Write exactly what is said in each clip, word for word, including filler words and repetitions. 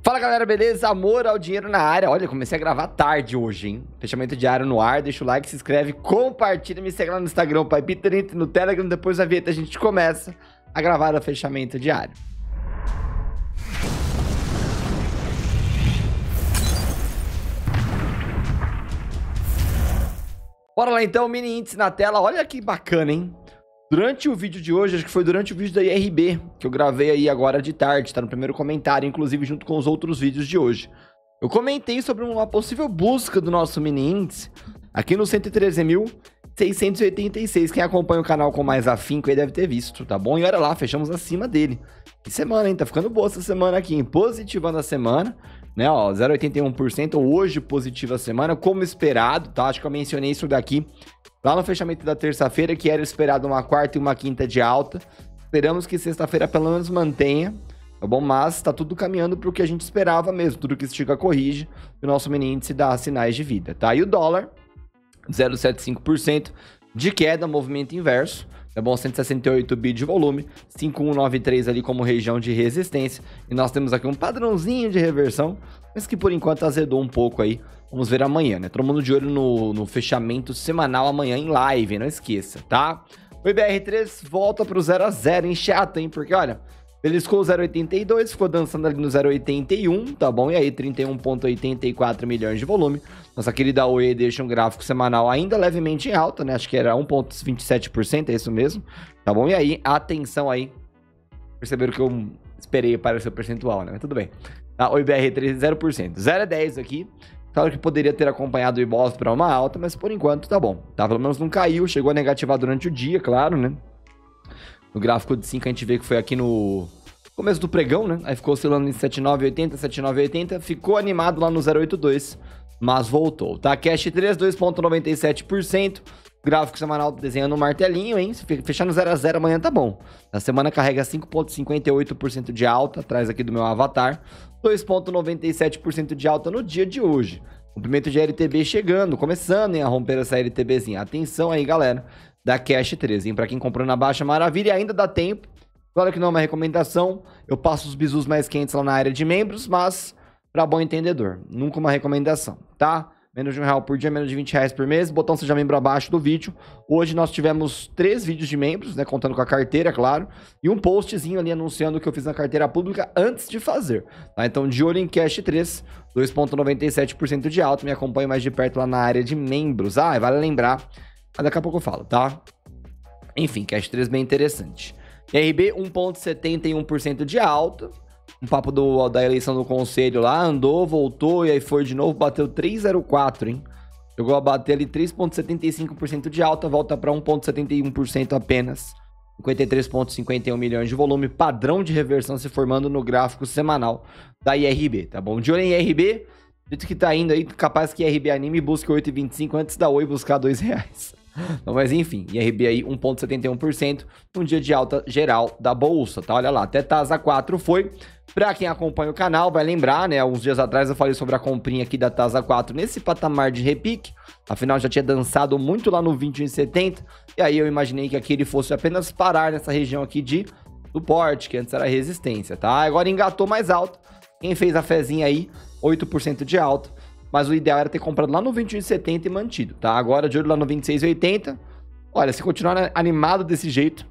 Fala galera, beleza? Amor ao dinheiro na área. Olha, comecei a gravar tarde hoje, hein? Fechamento diário no ar, deixa o like, se inscreve, compartilha, me segue lá no Instagram, Pai Peter, entre no Telegram, depois da vinheta a gente começa a gravar o fechamento diário. Bora lá então, mini índice na tela. Olha que bacana, hein? Durante o vídeo de hoje, acho que foi durante o vídeo da I R B, que eu gravei aí agora de tarde, tá no primeiro comentário, inclusive junto com os outros vídeos de hoje. Eu comentei sobre uma possível busca do nosso mini índice aqui no cento e treze mil seiscentos e oitenta e seis. Quem acompanha o canal com mais afinco aí deve ter visto, tá bom? E olha lá, fechamos acima dele. Que semana, hein? Tá ficando boa essa semana aqui, hein? Positivando a semana, né? Ó, zero vírgula oitenta e um por cento hoje positiva a semana, como esperado, tá? Acho que eu mencionei isso daqui lá no fechamento da terça-feira, que era esperado uma quarta e uma quinta de alta. Esperamos que sexta-feira pelo menos mantenha, tá bom? Mas tá tudo caminhando para o que a gente esperava mesmo. Tudo que estica corrige, o nosso mini índice dá sinais de vida, tá? E o dólar, zero vírgula setenta e cinco por cento de queda, movimento inverso, tá bom? cento e sessenta e oito bi de volume, cinco mil cento e noventa e três ali como região de resistência. E nós temos aqui um padrãozinho de reversão, mas que por enquanto azedou um pouco aí. Vamos ver amanhã, né? Todo mundo de olho no, no fechamento semanal amanhã em live, não esqueça, tá? O I B R três volta pro zero a zero, hein? Chato, hein? Porque, olha, beliscou o zero vírgula oitenta e dois, ficou dançando ali no zero vírgula oitenta e um, tá bom? E aí, trinta e um vírgula oitenta e quatro milhões de volume. Nossa querida Oi deixa um gráfico semanal ainda levemente em alta, né? Acho que era um vírgula vinte e sete por cento, é isso mesmo, tá bom? E aí, atenção aí. Perceberam que eu esperei para o seu percentual, né? Mas tudo bem. Tá? O I B R três, zero por cento. zero a dez aqui. Claro que poderia ter acompanhado o Ibovespa para uma alta, mas por enquanto tá bom. Tá? Pelo menos não caiu, chegou a negativar durante o dia, claro, né? No gráfico de cinco a gente vê que foi aqui no começo do pregão, né? Aí ficou oscilando em setenta e nove vírgula oitenta, setenta e nove vírgula oitenta, ficou animado lá no zero vírgula oitenta e dois, mas voltou, tá? Cash três, dois vírgula noventa e sete por cento. Gráfico semanal desenhando um martelinho, hein? Se fechar no zero a zero amanhã tá bom. Na semana carrega cinco vírgula cinquenta e oito por cento de alta, atrás aqui do meu avatar. dois vírgula noventa e sete por cento de alta no dia de hoje. Comprimento de L T B chegando, começando hein, a romper essa LTBzinha. Atenção aí, galera, da Cash três, hein? Pra quem comprou na baixa, maravilha, ainda dá tempo. Claro que não é uma recomendação, eu passo os bizus mais quentes lá na área de membros, mas pra bom entendedor, nunca uma recomendação, tá? Menos de um real por dia, menos de vinte reais por mês, botão seja membro abaixo do vídeo. Hoje nós tivemos três vídeos de membros, né, contando com a carteira, claro, e um postzinho ali anunciando o que eu fiz na carteira pública antes de fazer, tá? Então, de olho em Cash três, dois vírgula noventa e sete por cento de alta, me acompanhe mais de perto lá na área de membros. Ah, vale lembrar, mas daqui a pouco eu falo, tá? Enfim, Cash três bem interessante. R B, um vírgula setenta e um por cento de alta. Um papo do, da eleição do conselho lá, andou, voltou e aí foi de novo, bateu três vírgula zero quatro, hein? Chegou a bater ali três vírgula setenta e cinco por cento de alta, volta para um vírgula setenta e um por cento apenas. cinquenta e três vírgula cinquenta e um milhões de volume, padrão de reversão se formando no gráfico semanal da I R B, tá bom? De olho em I R B, dito que tá indo aí, capaz que I R B anime e busque oito vírgula vinte e cinco antes da Oi buscar dois reais. Não, mas enfim, I R B aí um vírgula setenta e um por cento, um dia de alta geral da bolsa, tá? Olha lá, até Tasa quatro foi. Pra quem acompanha o canal, vai lembrar, né? Alguns dias atrás eu falei sobre a comprinha aqui da Tasa quatro nesse patamar de repique. Afinal, já tinha dançado muito lá no vinte e um e setenta. E aí eu imaginei que aqui ele fosse apenas parar nessa região aqui de suporte, que antes era resistência, tá? Agora engatou mais alto. Quem fez a fezinha aí, oito por cento de alta. Mas o ideal era ter comprado lá no vinte e um e setenta e mantido, tá? Agora de olho lá no vinte e seis e oitenta. Olha, se continuar animado desse jeito,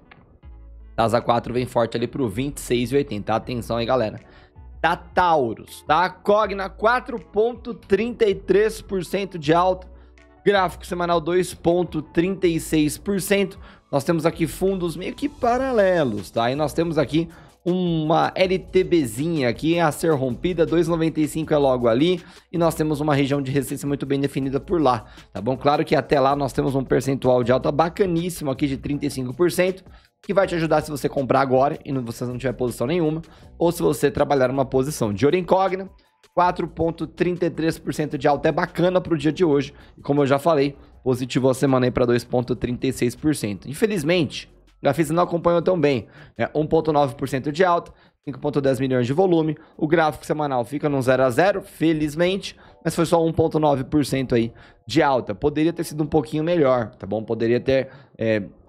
Tasa quatro vem forte ali pro vinte e seis e oitenta. Atenção aí, galera. Da Taurus, tá? Cogna quatro vírgula trinta e três por cento de alta. Gráfico semanal dois vírgula trinta e seis por cento. Nós temos aqui fundos meio que paralelos, tá? E nós temos aqui uma LTBzinha aqui a ser rompida, dois vírgula noventa e cinco é logo ali, e nós temos uma região de resistência muito bem definida por lá, tá bom? Claro que até lá nós temos um percentual de alta bacaníssimo aqui de trinta e cinco por cento, que vai te ajudar se você comprar agora e não, você não tiver posição nenhuma, ou se você trabalhar uma posição de olho em Cogna. quatro vírgula trinta e três por cento de alta é bacana para o dia de hoje, e como eu já falei, positivo a semana aí para dois vírgula trinta e seis por cento. Infelizmente, a Gafisa não acompanhou tão bem, né? um vírgula nove por cento de alta, cinco vírgula dez milhões de volume, o gráfico semanal fica no zero a zero, felizmente, mas foi só um vírgula nove por cento aí de alta. Poderia ter sido um pouquinho melhor, tá bom? Poderia ter é,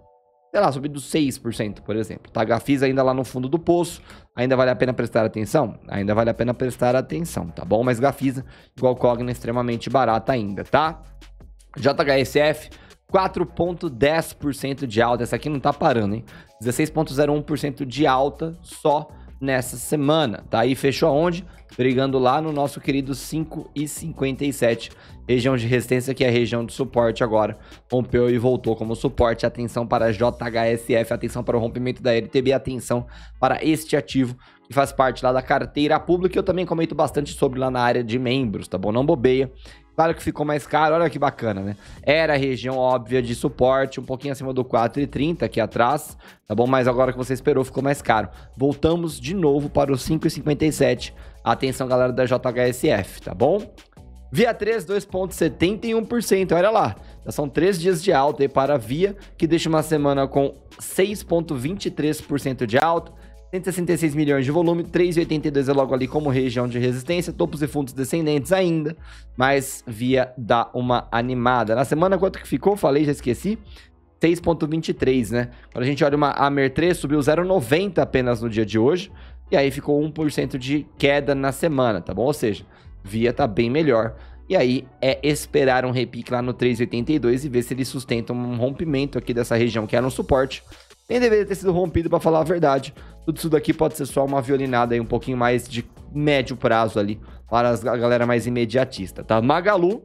sei lá, subido seis por cento, por exemplo. Tá, Gafisa ainda lá no fundo do poço, ainda vale a pena prestar atenção? Ainda vale a pena prestar atenção, tá bom? Mas Gafisa, igual Cogna, extremamente barata ainda, tá? J H S F, quatro vírgula dez por cento de alta, essa aqui não tá parando, hein? dezesseis vírgula zero um por cento de alta só nessa semana, tá? E fechou aonde? Brigando lá no nosso querido cinco e cinquenta e sete, região de resistência, que é a região de suporte agora, rompeu e voltou como suporte. Atenção para J H S F, atenção para o rompimento da L T B, atenção para este ativo que faz parte lá da carteira pública. Eu também comento bastante sobre lá na área de membros, tá bom? Não bobeia. Claro que ficou mais caro, olha que bacana, né? Era a região óbvia de suporte, um pouquinho acima do quatro e trinta aqui atrás, tá bom? Mas agora que você esperou, ficou mais caro. Voltamos de novo para o cinco e cinquenta e sete. Atenção, galera da J H S F, tá bom? Via três, dois vírgula setenta e um por cento, olha lá. Já são três dias de alta aí para a Via, que deixa uma semana com seis vírgula vinte e três por cento de alta. cento e sessenta e seis milhões de volume, três vírgula oitenta e dois é logo ali como região de resistência, topos e fundos descendentes ainda, mas Via dá uma animada. Na semana quanto que ficou? Falei, já esqueci. seis vírgula vinte e três, né? Quando a gente olha uma Amer três, subiu zero vírgula noventa apenas no dia de hoje, e aí ficou um por cento de queda na semana, tá bom? Ou seja, Via tá bem melhor. E aí é esperar um repique lá no três vírgula oitenta e dois e ver se ele sustenta um rompimento aqui dessa região que era um suporte. Nem deveria ter sido rompido, para falar a verdade. Tudo isso daqui pode ser só uma violinada aí, um pouquinho mais de médio prazo ali, para a galera mais imediatista, tá? Magalu,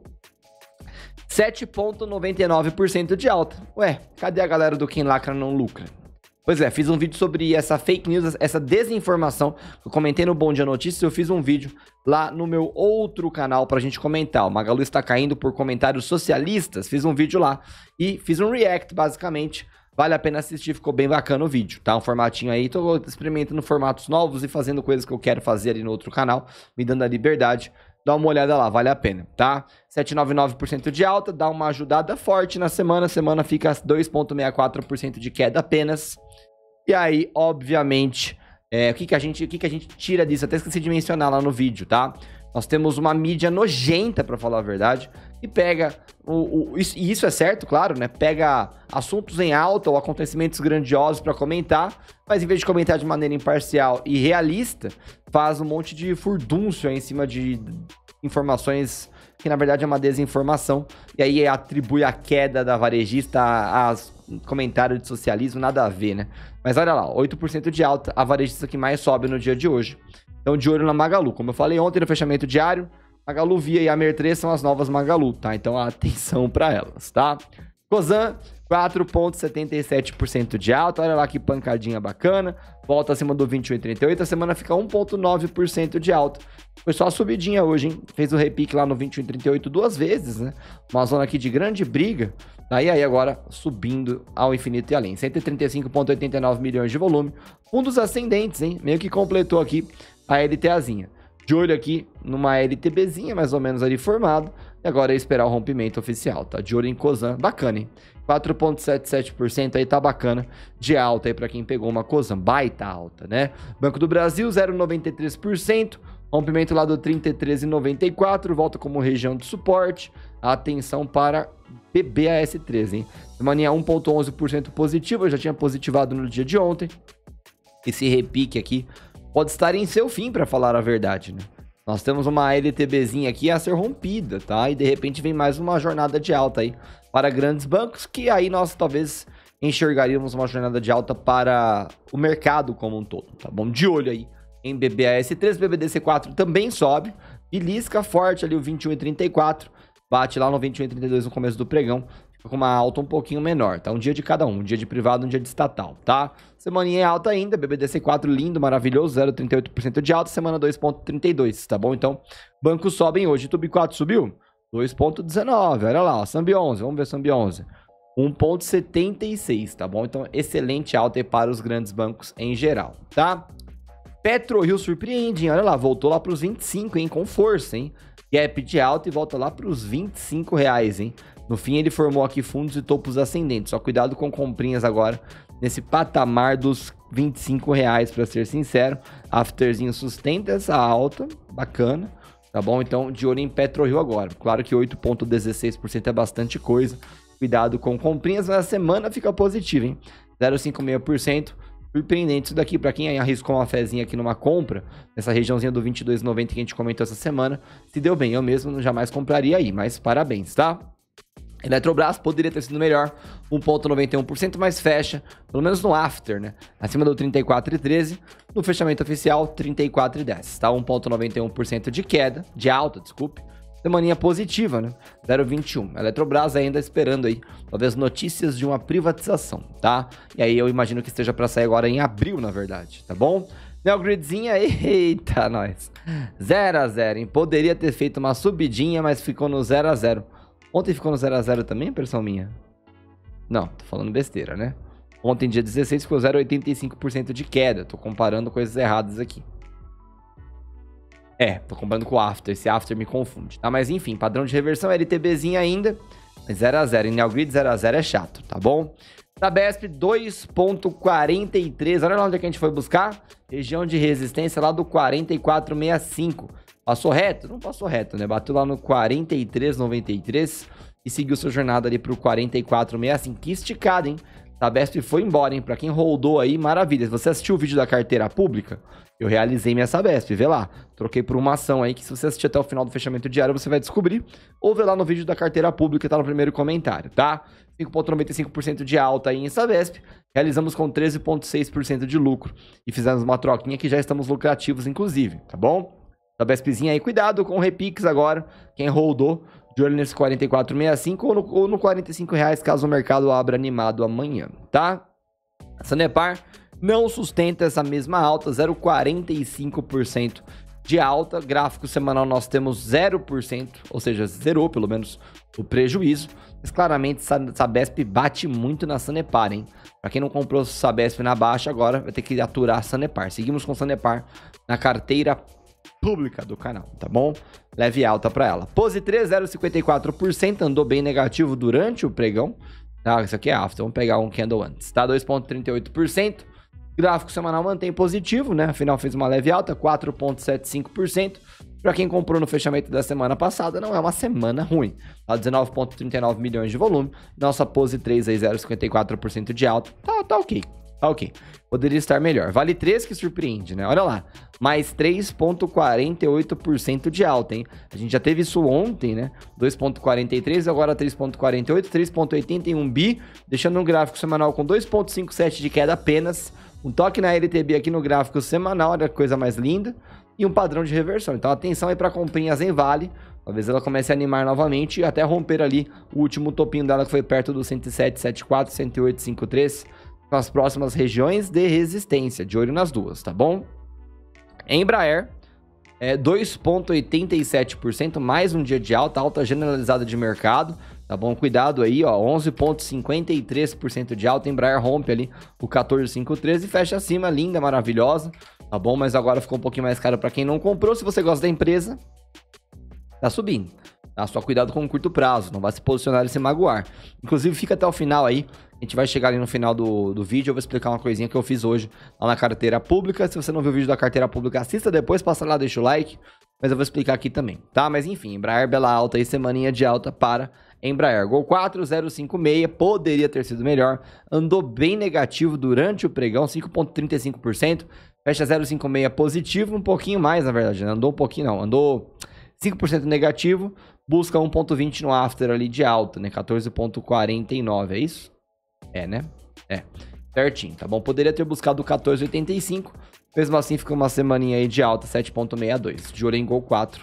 sete vírgula noventa e nove por cento de alta. Ué, cadê a galera do Quem Lacra Não Lucra? Pois é, fiz um vídeo sobre essa fake news, essa desinformação. Eu comentei no Bom Dia Notícias, eu fiz um vídeo lá no meu outro canal pra gente comentar. O Magalu está caindo por comentários socialistas. Fiz um vídeo lá e fiz um react, basicamente. Vale a pena assistir, ficou bem bacana o vídeo, tá? Um formatinho aí, tô experimentando formatos novos e fazendo coisas que eu quero fazer ali no outro canal, me dando a liberdade. Dá uma olhada lá, vale a pena, tá? sete vírgula noventa e nove por cento de alta, dá uma ajudada forte na semana. Semana fica dois vírgula sessenta e quatro por cento de queda apenas. E aí, obviamente, é, o, que, que, a gente, o que, que a gente tira disso? Até esqueci de mencionar lá no vídeo, tá? Nós temos uma mídia nojenta, pra falar a verdade, que pega, o, o, isso, e isso é certo, claro, né? Pega assuntos em alta ou acontecimentos grandiosos pra comentar, mas em vez de comentar de maneira imparcial e realista, faz um monte de furdúncio aí em cima de informações que na verdade é uma desinformação, e aí atribui a queda da varejista a, a comentário de socialismo, nada a ver, né? Mas olha lá, oito por cento de alta, a varejista que mais sobe no dia de hoje. Então, de olho na Magalu. Como eu falei ontem no fechamento diário, Magalu, Via e Amer três são as novas Magalu, tá? Então, atenção para elas, tá? Cosan, quatro vírgula setenta e sete por cento de alta, olha lá que pancadinha bacana, volta acima do vinte e um e trinta e oito, a semana fica um vírgula nove por cento de alta. Foi só a subidinha hoje, hein? Fez o repique lá no vinte e um e trinta e oito duas vezes, né? Uma zona aqui de grande briga, tá? E aí agora subindo ao infinito e além. cento e trinta e cinco vírgula oitenta e nove milhões de volume, fundos ascendentes, hein? Meio que completou aqui a LTAzinha. De olho aqui numa LTBzinha, mais ou menos ali formado. E agora é esperar o rompimento oficial, tá? De olho em Cosan, bacana, hein? quatro vírgula setenta e sete por cento aí tá bacana de alta aí pra quem pegou uma Cosan, baita alta, né? Banco do Brasil, zero vírgula noventa e três por cento. Rompimento lá do trinta e três vírgula noventa e quatro, volta como região de suporte. Atenção para B B A S três, hein? Semaninha um vírgula onze por cento positivo, eu já tinha positivado no dia de ontem. Esse repique aqui pode estar em seu fim, para falar a verdade, né? Nós temos uma LTBzinha aqui a ser rompida, tá? E de repente vem mais uma jornada de alta aí para grandes bancos, que aí nós talvez enxergaríamos uma jornada de alta para o mercado como um todo, tá bom? De olho aí em B B A S três, B B D C quatro também sobe, belisca forte ali o vinte e um e trinta e quatro, bate lá no vinte e um e trinta e dois no começo do pregão, com uma alta um pouquinho menor, tá? Um dia de cada um, um dia de privado, um dia de estatal, tá? Semaninha é alta ainda, B B D C quatro lindo, maravilhoso, zero vírgula trinta e oito por cento de alta, semana dois vírgula trinta e dois, tá bom? Então, bancos sobem hoje, Tube quatro subiu, dois vírgula dezenove, olha lá, ó, Sambi onze, vamos ver Sambi onze, um vírgula setenta e seis, tá bom? Então, excelente alta aí para os grandes bancos em geral, tá? PetroRio surpreende, hein? Olha lá, voltou lá para os vinte e cinco, hein? Com força, hein? Gap de alta e volta lá para os vinte e cinco reais, hein? No fim, ele formou aqui fundos e topos ascendentes. Só cuidado com comprinhas agora nesse patamar dos vinte e cinco reais, para ser sincero. Afterzinho sustenta essa alta, bacana, tá bom? Então, de olho em PetroRio agora. Claro que oito vírgula dezesseis por cento é bastante coisa. Cuidado com comprinhas, mas a semana fica positiva, hein? zero vírgula cinquenta e seis por cento. Surpreendente isso daqui, para quem arriscou uma fezinha aqui numa compra, nessa regiãozinha do vinte e dois reais e noventa centavos que a gente comentou essa semana, se deu bem, eu mesmo jamais compraria aí, mas parabéns, tá? Eletrobras poderia ter sido melhor, um vírgula noventa e um por cento, mas fecha, pelo menos no after, né? Acima do trinta e quatro reais e treze centavos, no fechamento oficial, trinta e quatro reais e dez centavos, tá? um vírgula noventa e um por cento de queda, de alta, desculpe. Semaninha positiva, né? zero vírgula vinte e um. Eletrobras ainda esperando aí, talvez, notícias de uma privatização, tá? E aí eu imagino que esteja para sair agora em abril, na verdade, tá bom? Neogridzinha, eita, nós. zero a zero, hein? Poderia ter feito uma subidinha, mas ficou no zero a zero. Ontem ficou no zero a zero também, impressão minha? Não, tô falando besteira, né? Ontem, dia dezesseis, ficou zero vírgula oitenta e cinco por cento de queda. Tô comparando coisas erradas aqui. É, tô comparando com o after, esse after me confunde, tá? Mas enfim, padrão de reversão, LTBzinha ainda, zero a zero, em Neogrid zero a zero é chato, tá bom? Sabesp dois vírgula quarenta e três, olha lá onde é que a gente foi buscar, região de resistência lá do quarenta e quatro vírgula sessenta e cinco, passou reto? Não passou reto, né? Bateu lá no quarenta e três vírgula noventa e três e seguiu sua jornada ali pro quarenta e quatro vírgula sessenta e cinco, que esticada, hein? Sabesp foi embora, hein? Pra quem holdou aí, maravilha. Se você assistiu o vídeo da carteira pública, eu realizei minha Sabesp, vê lá. Troquei por uma ação aí que se você assistir até o final do fechamento diário, você vai descobrir. Ou vê lá no vídeo da carteira pública, tá no primeiro comentário, tá? cinco vírgula noventa e cinco por cento de alta aí em Sabesp. Realizamos com treze vírgula seis por cento de lucro. E fizemos uma troquinha que já estamos lucrativos, inclusive, tá bom? Sabespzinha aí, cuidado com o Repix agora. Quem holdou, de olho nesse quarenta e quatro vírgula sessenta e cinco ou no, ou no quarenta e cinco reais, caso o mercado abra animado amanhã, tá? A Sanepar não sustenta essa mesma alta, zero vírgula quarenta e cinco por cento de alta. Gráfico semanal nós temos zero por cento, ou seja, zerou pelo menos o prejuízo. Mas claramente Sabesp bate muito na Sanepar, hein? Pra quem não comprou Sabesp na baixa, agora vai ter que aturar a Sanepar. Seguimos com Sanepar na carteira pública do canal, tá bom? Leve alta para ela. Pose três, zero vírgula cinquenta e quatro por cento, andou bem negativo durante o pregão. Tá, isso aqui é after, vamos pegar um candle antes, tá? dois vírgula trinta e oito por cento. Gráfico semanal mantém positivo, né? Afinal fez uma leve alta, quatro vírgula setenta e cinco por cento. Para quem comprou no fechamento da semana passada, não é uma semana ruim. Tá, dezenove vírgula trinta e nove milhões de volume. Nossa pose três aí, zero vírgula cinquenta e quatro por cento de alta. Tá, tá ok. Tá ok. Poderia estar melhor. Vale três que surpreende, né? Olha lá. Mais três vírgula quarenta e oito por cento de alta, hein? A gente já teve isso ontem, né? dois vírgula quarenta e três, agora três vírgula quarenta e oito, três vírgula oitenta e um bi, deixando um gráfico semanal com dois vírgula cinquenta e sete de queda apenas. Um toque na L T B aqui no gráfico semanal, olha que coisa mais linda. E um padrão de reversão. Então atenção aí para comprinhas em Vale. Talvez ela comece a animar novamente e até romper ali o último topinho dela que foi perto do cento e sete vírgula setenta e quatro, cento e oito vírgula cinquenta e três. Nas próximas regiões de resistência, de olho nas duas, tá bom? Embraer, é dois vírgula oitenta e sete por cento, mais um dia de alta, alta generalizada de mercado, tá bom? Cuidado aí, ó, onze vírgula cinquenta e três por cento de alta, Embraer rompe ali o quatorze vírgula cinquenta e três e fecha acima, linda, maravilhosa, tá bom? Mas agora ficou um pouquinho mais caro para quem não comprou. Se você gosta da empresa, tá subindo. Tá? Só cuidado com o curto prazo, não vai se posicionar e se magoar. Inclusive, fica até o final aí. A gente vai chegar ali no final do, do vídeo. Eu vou explicar uma coisinha que eu fiz hoje lá na carteira pública. Se você não viu o vídeo da carteira pública, assista depois, passa lá, deixa o like. Mas eu vou explicar aqui também, tá? Mas enfim, Embraer, bela alta aí, semaninha de alta para Embraer. Gol quatro, zero vírgula cinquenta e seis, poderia ter sido melhor. Andou bem negativo durante o pregão, cinco vírgula trinta e cinco por cento. Fecha zero vírgula cinquenta e seis positivo, um pouquinho mais, na verdade. Né? Andou um pouquinho, não. Andou cinco por cento negativo. Busca um vírgula vinte no after ali de alta, né? quatorze vírgula quarenta e nove, é isso? É, né? É. Certinho, tá bom? Poderia ter buscado o quatorze vírgula oitenta e cinco. Mesmo assim, fica uma semaninha aí de alta, sete vírgula sessenta e dois. De olho em Gol quatro.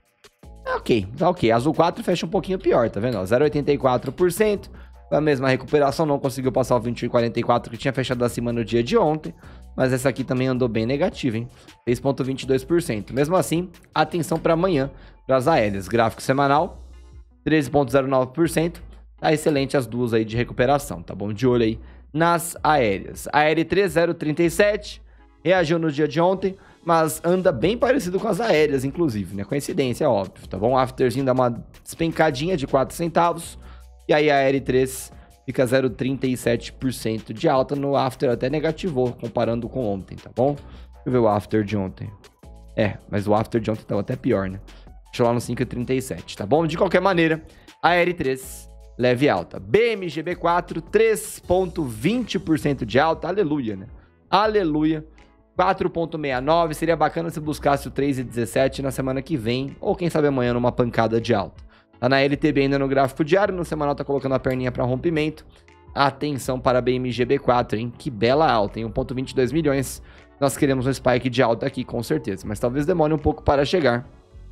É ok, tá ok. Azul quatro fecha um pouquinho pior, tá vendo? zero vírgula oitenta e quatro por cento. A mesma recuperação, não conseguiu passar o vinte e um vírgula quarenta e quatro que tinha fechado acima no dia de ontem. Mas essa aqui também andou bem negativa, hein? seis vírgula vinte e dois por cento. Mesmo assim, atenção para amanhã, para as aéreas. Gráfico semanal, treze vírgula zero nove por cento. Tá excelente as duas aí de recuperação, tá bom? De olho aí nas aéreas. A Aérea três zero trinta e sete reagiu no dia de ontem, mas anda bem parecido com as aéreas, inclusive, né? Coincidência, é óbvio, tá bom? O afterzinho dá uma despencadinha de quatro centavos. E aí a Aérea três fica zero vírgula trinta e sete por cento de alta. No after até negativou, comparando com ontem, tá bom? Deixa eu ver o after de ontem. É, mas o after de ontem tava até pior, né? Deixa eu lá no cinco vírgula trinta e sete, tá bom? De qualquer maneira, a Aérea três leve alta. B M G B quatro, três vírgula vinte por cento de alta, aleluia, né? Aleluia. quatro vírgula sessenta e nove, seria bacana se buscasse o três vírgula dezessete na semana que vem, ou quem sabe amanhã numa pancada de alta. Tá na L T B ainda no gráfico diário, no semanal tá colocando a perninha para rompimento. Atenção para a B M G B quatro, hein? Que bela alta, em um vírgula vinte e dois milhões. Nós queremos um spike de alta aqui, com certeza, mas talvez demore um pouco para chegar.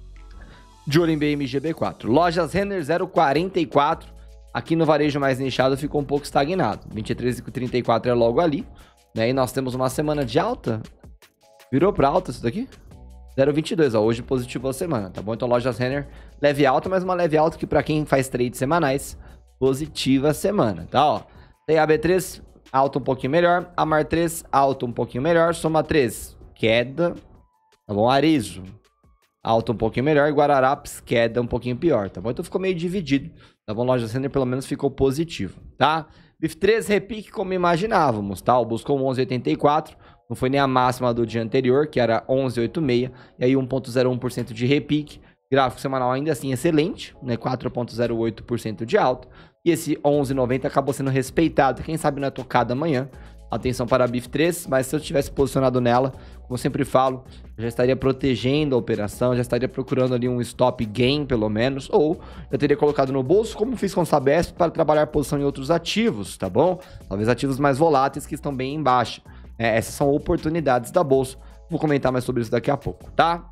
De olho em B M G B quatro. Lojas Renner zero vírgula quarenta e quatro. Aqui no varejo mais nichado ficou um pouco estagnado. vinte e três vírgula trinta e quatro é logo ali. Né? E nós temos uma semana de alta. Virou para alta isso daqui? zero vírgula vinte e dois, ó. Hoje positivou a semana, tá bom? Então Lojas Renner, leve alta, mas uma leve alta que para quem faz trades semanais, positiva a semana, tá? Ó. Tem a B três, alta um pouquinho melhor. Amar três, alta um pouquinho melhor. Soma três, queda. Tá bom? Arizo, alta um pouquinho melhor. E Guararapes, queda um pouquinho pior, tá bom? Então ficou meio dividido. Tá bom? Lojas Renner pelo menos ficou positivo, tá? B I F três, repique como imaginávamos, tá? O buscou um onze vírgula oitenta e quatro. Não foi nem a máxima do dia anterior, que era onze vírgula oitenta e seis. E aí um vírgula zero um por cento de repique. Gráfico semanal ainda assim excelente, né? quatro vírgula zero oito por cento de alta. E esse onze vírgula noventa acabou sendo respeitado. Quem sabe não é tocada amanhã. Atenção para a B I F três, mas se eu tivesse posicionado nela, como eu sempre falo, eu já estaria protegendo a operação, já estaria procurando ali um stop gain, pelo menos, ou eu teria colocado no bolso, como fiz com o Sabesp, para trabalhar posição em outros ativos, tá bom? Talvez ativos mais voláteis que estão bem em baixa. É, essas são oportunidades da bolsa. Vou comentar mais sobre isso daqui a pouco, tá?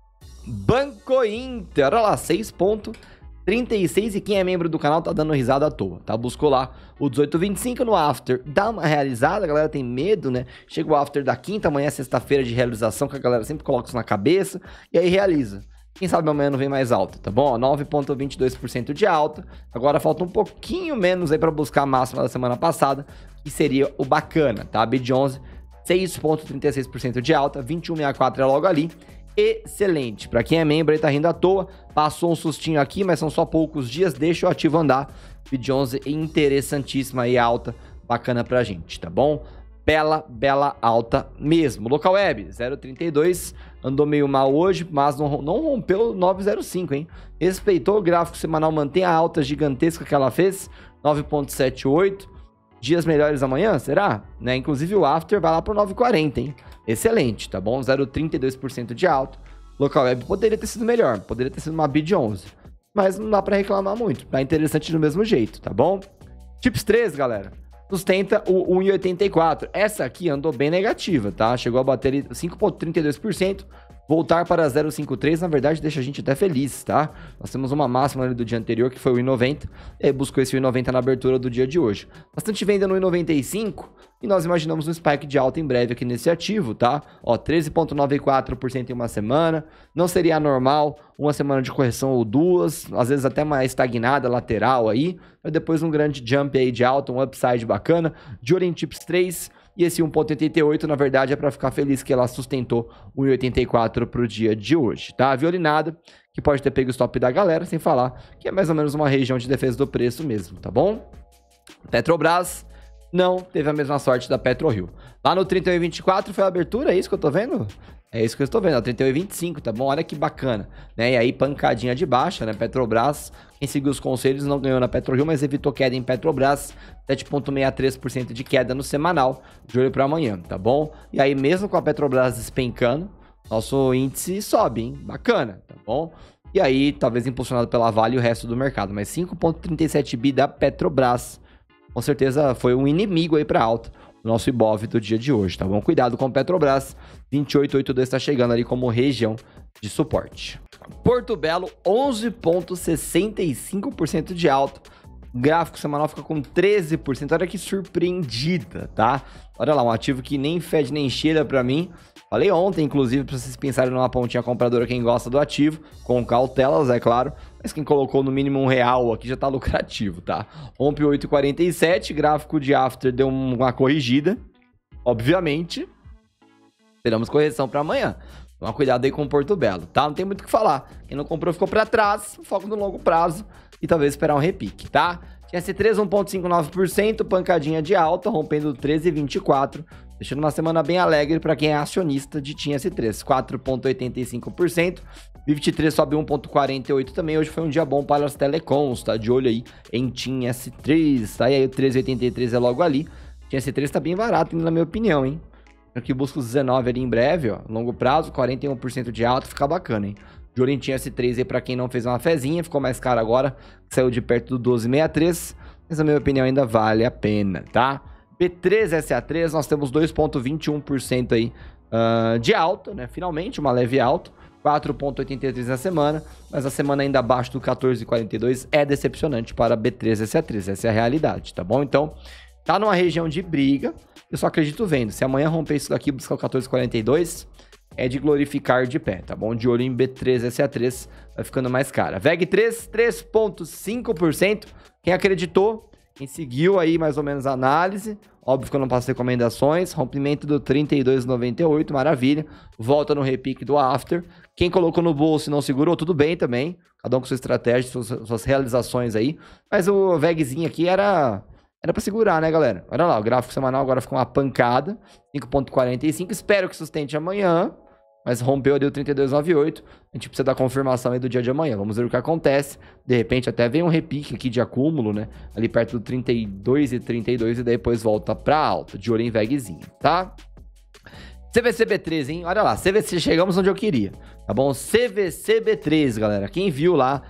Banco Inter, olha lá, seis ponto trinta e seis, e quem é membro do canal tá dando risada à toa, tá? Buscou lá o dezoito vinte e cinco no after, dá uma realizada, a galera tem medo, né? Chega o after da quinta, amanhã é sexta-feira de realização, que a galera sempre coloca isso na cabeça, e aí realiza. Quem sabe amanhã não vem mais alta, tá bom? nove vírgula vinte e dois por cento de alta, agora falta um pouquinho menos aí pra buscar a máxima da semana passada, que seria o bacana, tá? B I D onze, seis vírgula trinta e seis por cento de alta, vinte e um vírgula sessenta e quatro é logo ali. Excelente, para quem é membro aí tá rindo à toa, passou um sustinho aqui, mas são só poucos dias, deixa o ativo andar. B I D onze interessantíssima e alta, bacana pra gente, tá bom? Bela, bela alta mesmo. Local Web, zero vírgula trinta e dois, andou meio mal hoje, mas não, não rompeu nove vírgula zero cinco, hein? Respeitou o gráfico semanal, mantém a alta gigantesca que ela fez, nove vírgula setenta e oito. Dias melhores amanhã, será? Né? Inclusive o after vai lá pro nove vírgula quarenta, hein? Excelente, tá bom? zero vírgula trinta e dois por cento de alta. Local Web poderia ter sido melhor, poderia ter sido uma B I D onze, mas não dá pra reclamar muito, tá interessante do mesmo jeito, tá bom? Chips três, galera, sustenta o um vírgula oitenta e quatro. Essa aqui andou bem negativa, tá? Chegou a bater cinco vírgula trinta e dois por cento. Voltar para zero vírgula cinquenta e três, na verdade, deixa a gente até feliz, tá? Nós temos uma máxima ali do dia anterior, que foi o um vírgula noventa, e aí buscou esse um vírgula noventa na abertura do dia de hoje. Bastante venda no um vírgula noventa e cinco, e nós imaginamos um spike de alta em breve aqui nesse ativo, tá? Ó, treze vírgula noventa e quatro por cento em uma semana, não seria anormal uma semana de correção ou duas, às vezes até uma estagnada lateral aí, e depois um grande jump aí de alta, um upside bacana, de olho em Chips três. E esse um vírgula oitenta e oito, na verdade, é para ficar feliz que ela sustentou um vírgula oitenta e quatro para o dia de hoje, tá? Violinada, que pode ter pego o stop da galera, sem falar que é mais ou menos uma região de defesa do preço mesmo, tá bom? Petrobras não teve a mesma sorte da PetroRio. Lá no trinta e um vinte e quatro foi a abertura, é isso que eu tô vendo? É isso que eu estou vendo, ó, trinta e um vinte e cinco, tá bom? Olha que bacana, né? E aí pancadinha de baixa, né? Petrobras, quem seguiu os conselhos não ganhou na PetroRio, mas evitou queda em Petrobras, sete vírgula sessenta e três por cento de queda no semanal, de olho para amanhã, tá bom? E aí mesmo com a Petrobras despencando, nosso índice sobe, hein? Bacana, tá bom? E aí talvez impulsionado pela Vale e o resto do mercado, mas cinco vírgula trinta e sete bi da Petrobras, com certeza foi um inimigo aí para alta. O nosso Ibov do dia de hoje, tá bom? Cuidado com o Petrobras, vinte e oito vírgula oitenta e dois está chegando ali como região de suporte. Porto Belo, onze vírgula sessenta e cinco por cento de alta. Gráfico semanal fica com treze por cento. Olha que surpreendida, tá? Olha lá, um ativo que nem fede nem cheira pra mim. Falei ontem, inclusive, pra vocês pensarem numa pontinha compradora, quem gosta do ativo, com cautelas, é claro. Mas quem colocou no mínimo um real aqui já tá lucrativo, tá? Rompe oito vírgula quarenta e sete, gráfico de after deu uma corrigida, obviamente. Esperamos correção para amanhã. Toma cuidado aí com o Porto Belo, tá? Não tem muito o que falar. Quem não comprou ficou para trás, foco no longo prazo e talvez esperar um repique, tá? T S três, um vírgula cinquenta e nove por cento, pancadinha de alta, rompendo treze vírgula vinte e quatro, deixando uma semana bem alegre para quem é acionista de T S três, quatro vírgula oitenta e cinco por cento. B vinte e três sobe um vírgula quarenta e oito também. Hoje foi um dia bom para as telecoms, tá? De olho aí em TIM S três, tá? E aí o treze oitenta e três é logo ali. TIM S três tá bem barato, na minha opinião, hein? Aqui busca os dezenove ali em breve, ó. Longo prazo, quarenta e um por cento de alta, fica bacana, hein? De olho em TIM S três aí pra quem não fez uma fezinha, ficou mais caro agora. Saiu de perto do doze sessenta e três, mas na minha opinião ainda vale a pena, tá? B três S A três, nós temos dois vírgula vinte e um por cento aí uh, de alta, né? Finalmente, uma leve alta. quatro vírgula oitenta e três na semana, mas a semana ainda abaixo do quatorze vírgula quarenta e dois é decepcionante para B três S A três, essa é a realidade, tá bom? Então, tá numa região de briga, eu só acredito vendo. Se amanhã romper isso daqui e buscar o quatorze vírgula quarenta e dois, é de glorificar de pé, tá bom? De olho em B três S A três, vai ficando mais cara. V E G três, três vírgula cinco por cento, quem acreditou, quem seguiu aí mais ou menos a análise, óbvio que eu não passo recomendações, rompimento do trinta e dois vírgula noventa e oito, maravilha, volta no repique do after. Quem colocou no bolso e não segurou, tudo bem também, cada um com sua estratégia, suas, suas realizações aí, mas o VEGzinho aqui era... Era pra segurar, né, galera? Olha lá, o gráfico semanal agora ficou uma pancada. cinco vírgula quarenta e cinco. Espero que sustente amanhã. Mas rompeu ali o trinta e dois vírgula noventa e oito. A gente precisa da confirmação aí do dia de amanhã. Vamos ver o que acontece. De repente até vem um repique aqui de acúmulo, né? Ali perto do trinta e dois e trinta e dois. E daí depois volta pra alta. De olho em VEGzinho, tá? C V C B três, hein? Olha lá. C V C, chegamos onde eu queria. Tá bom? C V C B três, galera. Quem viu lá...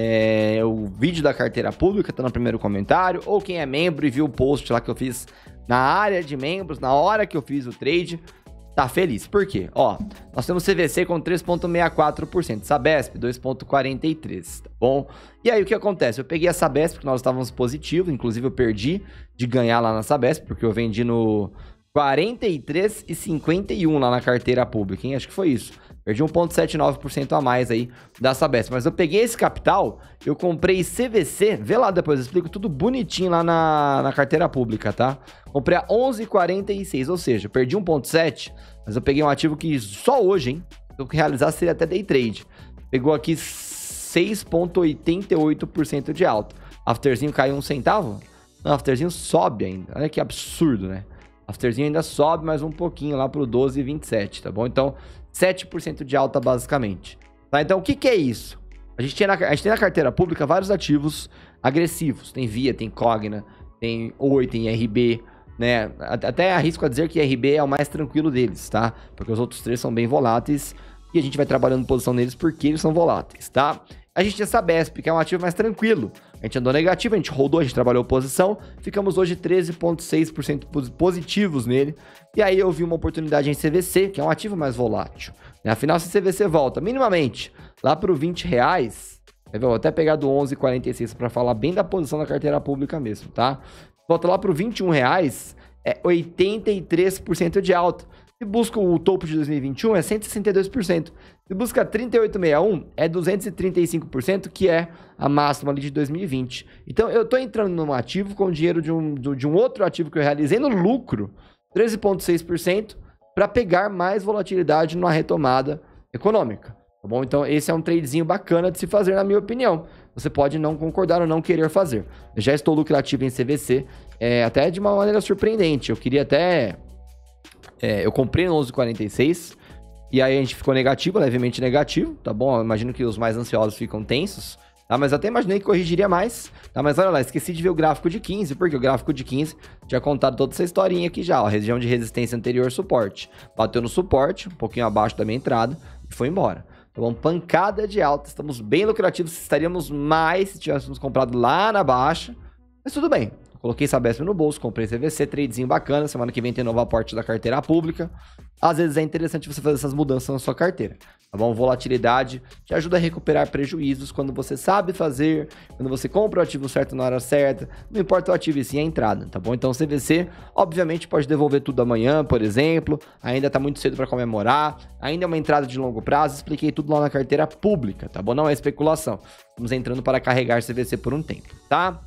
É, o vídeo da carteira pública tá no primeiro comentário, ou quem é membro e viu o post lá que eu fiz na área de membros, na hora que eu fiz o trade, tá feliz. Por quê? Ó, nós temos C V C com três vírgula sessenta e quatro por cento, Sabesp dois vírgula quarenta e três por cento, tá bom? E aí o que acontece? Eu peguei a Sabesp, porque nós estávamos positivos, inclusive eu perdi de ganhar lá na Sabesp, porque eu vendi no quarenta e três e cinquenta e um lá na carteira pública, hein? Acho que foi isso. Perdi um vírgula setenta e nove por cento a mais aí da Sabesp. Mas eu peguei esse capital, eu comprei C V C, vê lá depois, eu explico tudo bonitinho lá na, na carteira pública, tá? Comprei a onze vírgula quarenta e seis, ou seja, perdi um vírgula sete, mas eu peguei um ativo que só hoje, hein? Se eu realizar seria até day trade. Pegou aqui seis vírgula oitenta e oito por cento de alta. Afterzinho caiu um centavo? Não, afterzinho sobe ainda. Olha que absurdo, né? Afterzinho ainda sobe mais um pouquinho lá pro doze vírgula vinte e sete, tá bom? Então, sete por cento de alta basicamente. Tá? Então, o que que é isso? A gente, tem na, a gente tem na carteira pública vários ativos agressivos. Tem Via, tem Cogna, tem Oi, tem R B, né? Até arrisco a dizer que R B é o mais tranquilo deles, tá? Porque os outros três são bem voláteis e a gente vai trabalhando posição neles porque eles são voláteis, tá? A gente tem a Sabesp, que é um ativo mais tranquilo. A gente andou negativo, a gente rodou, a gente trabalhou posição. Ficamos hoje treze vírgula seis por cento positivos nele. E aí eu vi uma oportunidade em C V C, que é um ativo mais volátil. Afinal, se C V C volta minimamente lá para o vinte reais, eu vou até pegar do onze vírgula quarenta e seis para falar bem da posição da carteira pública mesmo, tá? Volta lá para o vinte e um reais, é oitenta e três por cento de alta. Se busca o topo de dois mil e vinte e um, é cento e sessenta e dois por cento. Se busca trinta e oito vírgula sessenta e um, é duzentos e trinta e cinco por cento, que é a máxima ali de dois mil e vinte. Então, eu tô entrando num ativo com dinheiro de um, de um outro ativo que eu realizei no lucro, treze vírgula seis por cento, para pegar mais volatilidade numa retomada econômica. Tá bom? Então, esse é um tradezinho bacana de se fazer, na minha opinião. Você pode não concordar ou não querer fazer. Eu já estou lucrativo em C V C, é, até de uma maneira surpreendente. Eu queria até... É, eu comprei no onze vírgula quarenta e seis e aí a gente ficou negativo, levemente negativo, tá bom? Eu imagino que os mais ansiosos ficam tensos, tá? Mas eu até imaginei que corrigiria mais, tá? Mas olha lá, esqueci de ver o gráfico de quinze, porque o gráfico de quinze tinha contado toda essa historinha aqui já, ó, região de resistência anterior, suporte. Bateu no suporte, um pouquinho abaixo da minha entrada e foi embora. Tá bom? Pancada de alta, estamos bem lucrativos, estaríamos mais se tivéssemos comprado lá na baixa, mas tudo bem. Coloquei Sabesp no bolso, comprei C V C, tradezinho bacana. Semana que vem tem novo aporte da carteira pública. Às vezes é interessante você fazer essas mudanças na sua carteira, tá bom? Volatilidade te ajuda a recuperar prejuízos quando você sabe fazer, quando você compra o ativo certo na hora certa. Não importa o ativo e sim a entrada, tá bom? Então C V C, obviamente, pode devolver tudo amanhã, por exemplo. Ainda tá muito cedo para comemorar. Ainda é uma entrada de longo prazo. Expliquei tudo lá na carteira pública, tá bom? Não é especulação. Estamos entrando para carregar C V C por um tempo, tá?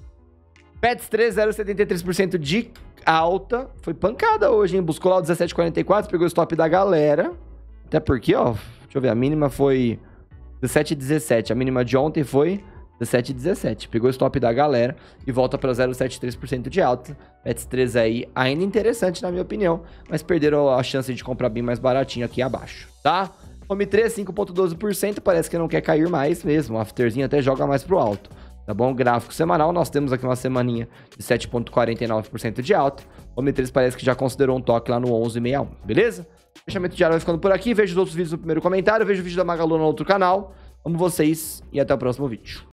Pets três, zero vírgula setenta e três por cento de alta. Foi pancada hoje, hein? Buscou lá o dezessete vírgula quarenta e quatro, pegou o stop da galera. Até porque, ó, deixa eu ver, a mínima foi dezessete vírgula dezessete. A mínima de ontem foi dezessete vírgula dezessete. Pegou o stop da galera e volta para zero vírgula setenta e três por cento de alta. Pets três aí, ainda interessante na minha opinião, mas perderam a chance de comprar bem mais baratinho aqui abaixo, tá? Home três, cinco vírgula doze por cento, parece que não quer cair mais mesmo. O afterzinho até joga mais pro alto. Tá bom? Gráfico semanal, nós temos aqui uma semaninha de sete vírgula quarenta e nove por cento de alta. Home três parece que já considerou um toque lá no onze vírgula sessenta e um, beleza? Fechamento diário vai ficando por aqui. Veja os outros vídeos no primeiro comentário. Veja o vídeo da Magalu no outro canal. Amo vocês e até o próximo vídeo.